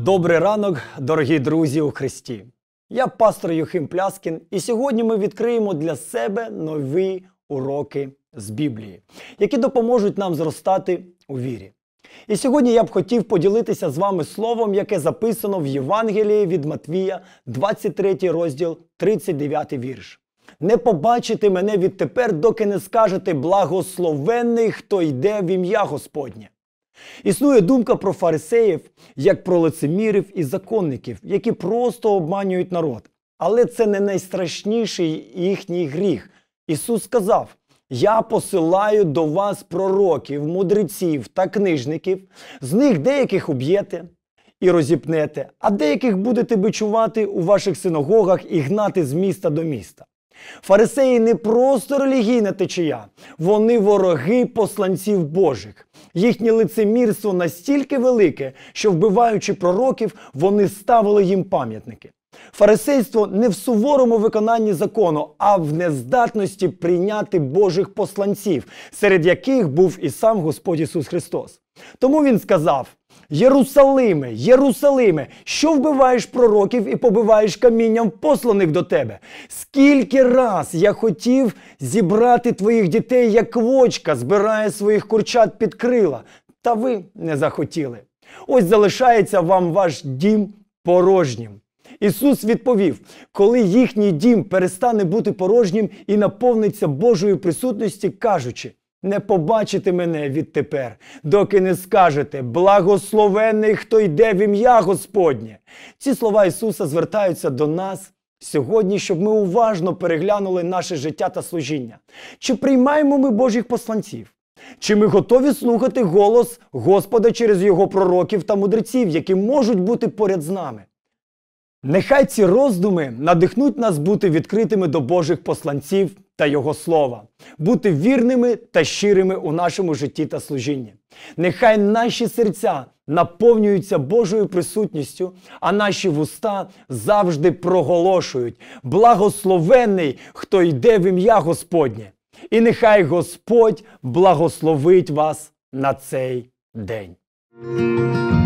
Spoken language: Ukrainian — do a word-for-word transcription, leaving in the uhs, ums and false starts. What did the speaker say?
Добрий ранок, дорогі друзі у Христі! Я пастор Юхим Пляскін, і сьогодні ми відкриємо для себе нові уроки з Біблії, які допоможуть нам зростати у вірі. І сьогодні я б хотів поділитися з вами словом, яке записано в Євангелії від Матвія, двадцять третій розділ, тридцять дев'ятий вірш. «Не побачите мене відтепер, доки не скажете благословенний, хто йде в ім'я Господнє». Існує думка про фарисеїв, як про лицемірів і законників, які просто обманюють народ. Але це не найстрашніший їхній гріх. Ісус сказав: «Я посилаю до вас пророків, мудреців та книжників, з них деяких уб'єте і розіпнете, а деяких будете бичувати у ваших синагогах і гнати з міста до міста». Фарисеї не просто релігійна течія, вони вороги посланців Божих. Їхнє лицемірство настільки велике, що, вбиваючи пророків, вони ставили їм пам'ятники. Фарисейство не в суворому виконанні закону, а в нездатності прийняти Божих посланців, серед яких був і сам Господь Ісус Христос. Тому Він сказав: «Єрусалиме, Єрусалиме, що вбиваєш пророків і побиваєш камінням посланих до тебе? Скільки раз я хотів зібрати твоїх дітей, як квочка збирає своїх курчат під крила, та ви не захотіли. Ось залишається вам ваш дім порожнім». Ісус відповів: коли їхній дім перестане бути порожнім і наповниться Божою присутністю, кажучи: «Не побачите мене відтепер, доки не скажете благословенний, хто йде в ім'я Господнє». Ці слова Ісуса звертаються до нас сьогодні, щоб ми уважно переглянули наше життя та служіння. Чи приймаємо ми Божих посланців? Чи ми готові слухати голос Господа через Його пророків та мудреців, які можуть бути поряд з нами? Нехай ці роздуми надихнуть нас бути відкритими до Божих посланців та Його Слова, бути вірними та щирими у нашому житті та служінні. Нехай наші серця наповнюються Божою присутністю, а наші вуста завжди проголошують: «Благословенний, хто йде в ім'я Господнє». І нехай Господь благословить вас на цей день.